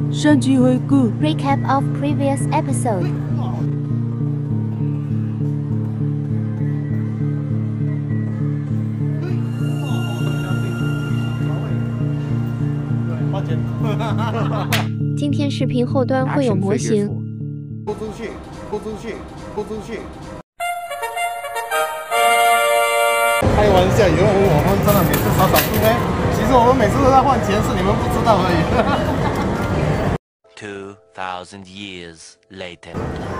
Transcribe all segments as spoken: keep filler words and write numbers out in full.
上集回顾 Recap of previous episode. 今天视频后端会有模型。 拖出去，拖出去，拖出去。开玩笑，以为我们真的每次少少输呢？其实我们每次都在换钱，是你们不知道而已。 Two thousand years later.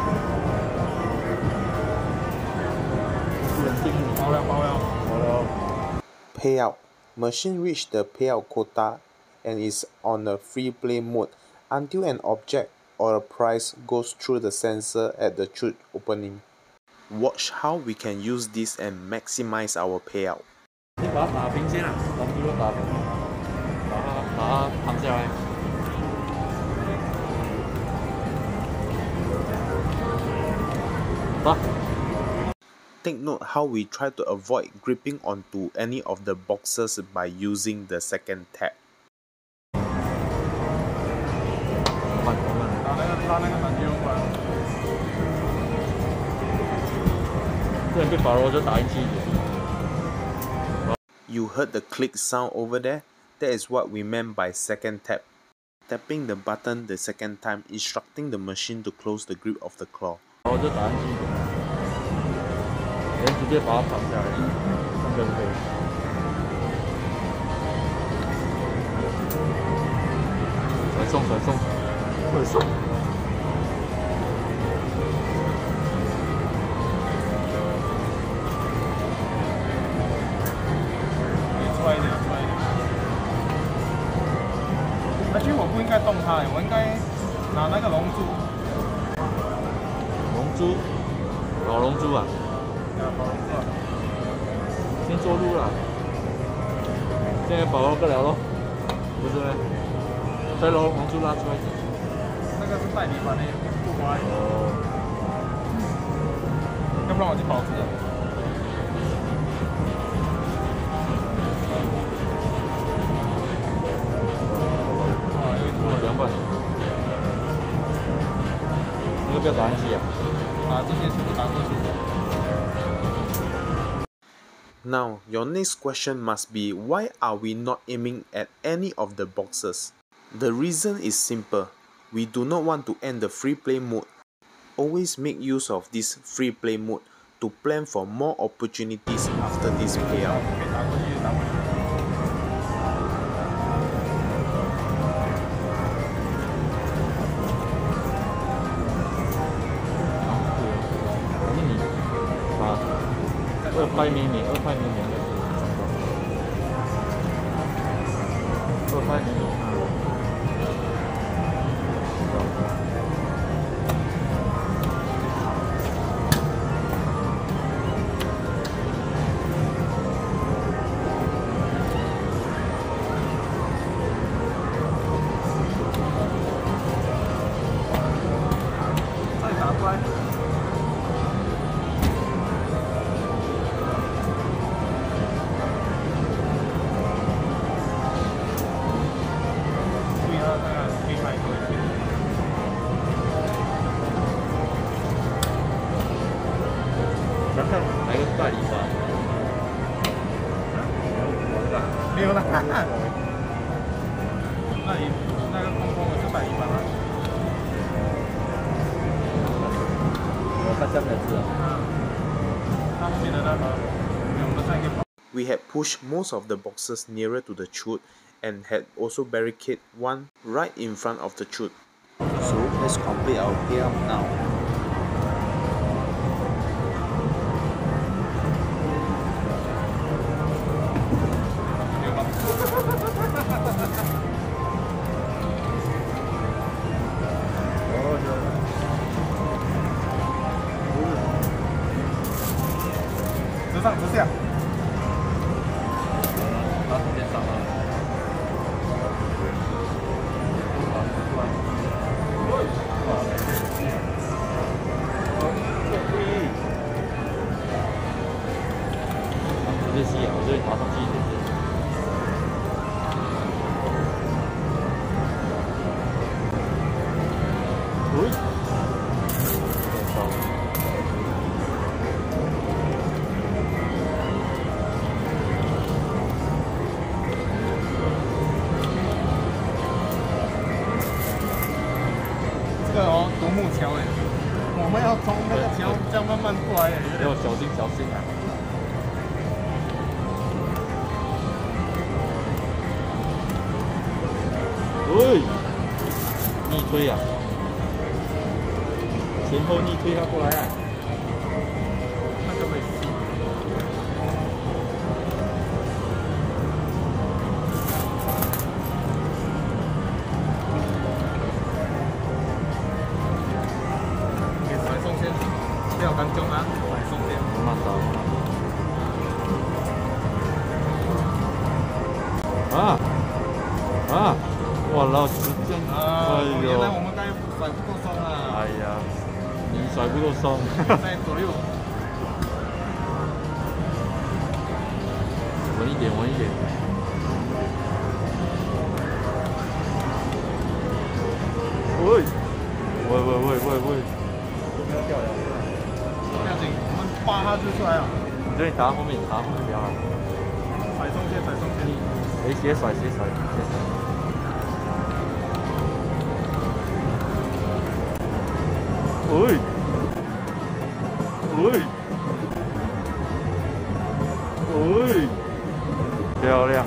爆料，爆料，爆料。 Payout. Machine reached the payout quota and is on a free play mode until an object or a prize goes through the sensor at the chute opening. Watch how we can use this and maximize our payout. 你把它打平先啊，把猪肉打平，把它把它躺下来。打。 Take note how we try to avoid gripping onto any of the boxes by using the second tab. 慢慢打那个拉那个扳机吧。 这边被保罗就打进去一点。 You heard the click sound over there? That is what we meant by second tap. Tapping the button the second time, instructing the machine to close the grip of the claw. 保罗就打进去一点。 人直接把它绑下来，这样可以。传送，传送，快送！ 出来一点，出来一点。而且我不应该动它，我应该拿那个龙珠。 龙珠，老龙珠啊！ 先做路了，现在保罗不了咯，不是吗？再龙龙珠拉出来。 那个是代理版的，不乖。 哦。 要不然我就保值了。啊，又多了两百。那个不要打进去啊！把这些全部打过去。 Now, your next question must be, why are we not aiming at any of the boxes? The reason is simple. We do not want to end the free play mode. Always make use of this free play mode to plan for more opportunities after this payout. 二块米米，二块米米的是二块米米。 再打出来。 来个大礼包， 没有啦，那你那个空空的是百一吧？ 我看下面是啊。 它后面的那个，我们再一个。 We had pushed most of the boxes nearer to the chute and had also barricaded one right in front of the chute. So let's complete our payout now. 直上直下。 拿时间上啊。直接吸啊，直接爬上去一点点。 木桥哎，我们要从那个桥这样慢慢过来哎。 要小心小心啊！喂，逆推啊！前后逆推他过来啊！ 那个没事。你甩送先，不要緊張啊！甩送先。 慢走。啊啊！哇，老时间， 啊， 哎呦！ 原来我们刚才甩不够松啊！ 哎呀，你甩不够松。 在左右。 稳一点，稳一点。喂，喂喂喂喂喂！不要掉了， 不要紧，我们扒它就出来了。 你这里打后面，打后面比较好。 甩中间，甩中间。 哎，斜甩，斜甩，斜甩。喂，喂，喂，漂亮！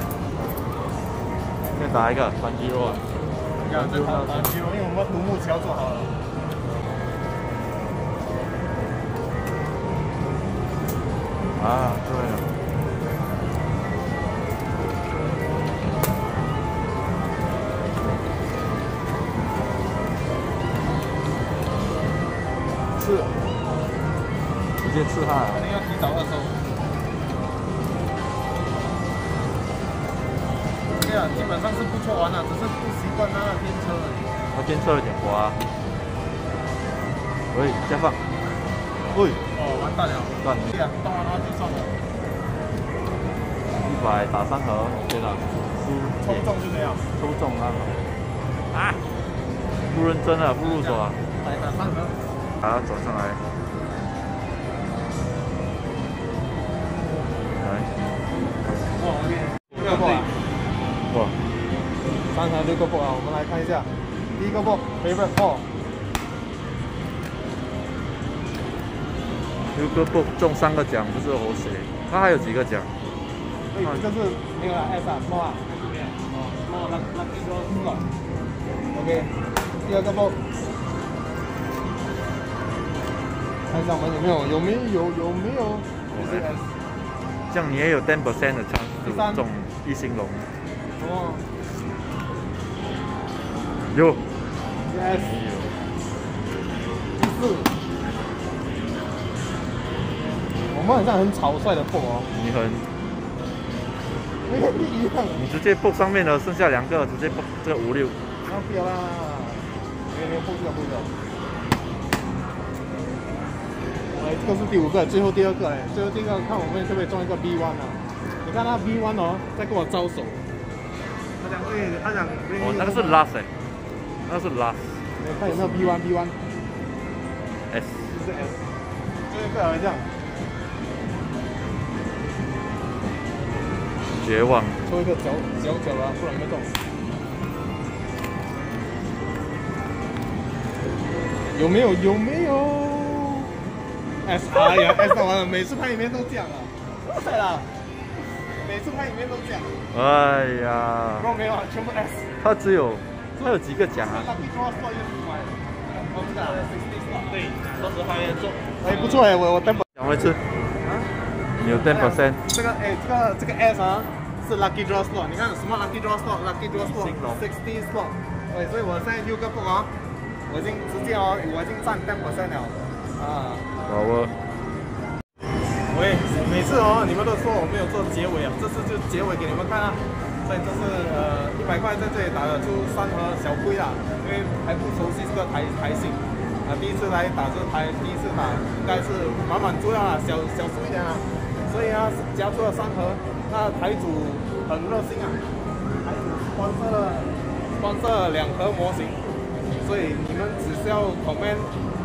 再打一个传肌肉啊！ 你看，再打打肌肉，因为我们独木桥做好了。 啊，对了。刺，直接刺它。 肯定要提早二收。对啊，基本上是不错玩了，只是不习惯那个天车而已。 它天车有点滑。喂，下放。喂。 哦，完蛋了。 断。 对啊，动完它就算了。 一百打三盒，对了。 抽中就这样。 抽中那个。啊！不认真啊，不入手啊。 来打三盒。 把它转上来，来， 哇，我练六个 book 啊！ 哇， 三盒六个 book 啊！我们来看一下，第一个 book favorite ball， 六个 book 中三个奖，不是活水。它还有几个奖？ 对，这个是没有啦 S 啊 small 啊，哦 small lucky draw slot。OK， 第二个 book。看一下我们有没有有没有有没有 S， 这样你也有 ten percent 的 chance 中一星龙。 哦， 有 S， 第四，我们好像很草率的破哦。 你很， 没有一样。 你直接 book 上面的剩下两个，直接 book 这个五六。 那不要啦，没有没有 book 这个 book 这个。哎，这个是第五个，最后第二个哎，最后第二个看我们可不可以中一个 B 一 啊？你看他 B 一 哦，在跟我招手。他讲对，他讲。 哦，那个是 last 哎，那个是 last。 你看有没有 B 一 B 一 ？S。 这是 S。最后一个好像。 绝望。 抽一个小小小的，不然没中。有没有？有没有？ S， 哎呀 ，S 完了，每次拍影片都这样啊，对啦，每次拍影片都这样。 哎呀， 不没有啊，全部 S。 它只有，它有几个奖啊？ 对，当时拍做，哎，不错哎，我我等会。 讲回去。啊？你有 ten percent。 这个哎，这个这个 S 啊，是 lucky draw slot， 你看什么 lucky draw slot，lucky draw slot，sixty slot。对，所以我现在六个 book 啊，我已经直接哦，我已经占 ten percent 了。 啊， 好啊。 喂，每次哦，你们都说我没有做结尾啊，这次就结尾给你们看啊。所以这是呃一百块在这里打得出三盒小龟啦，因为还不熟悉这个台台性啊，第一次来打这台，第一次打应该是满满足了啦，小小输一点啊。所以啊，加出了三盒，那台主很热心啊，台主关设了关设了两盒模型，所以你们只需要 comment。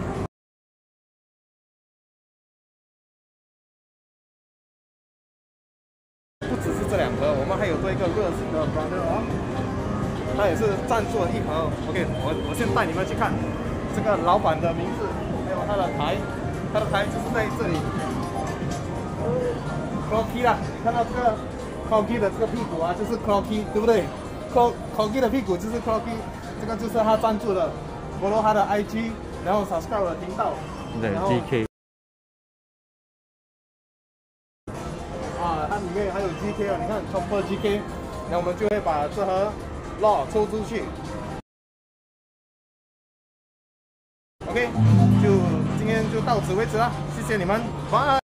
不只是这两盒，我们还有多一个热心的 brother 啊，他也是赞助了一盒。OK， 我我先带你们去看， 这个老板的名字，还有他的台，他的台就是在这里。Clocky 啦，你看到这个 Clocky 的这个屁股啊，就是 Clocky， 对不对 ？Clocky 的屁股就是 Clocky， 这个就是他赞助的，follow 他的 I G， 然后 subscribe 我的频道， 对 G K。 啊，它里面还有 G K 啊，你看 Chopper G K， 然后我们就会把这盒 Law 抽出去。OK， 就今天就到此为止了，谢谢你们，拜。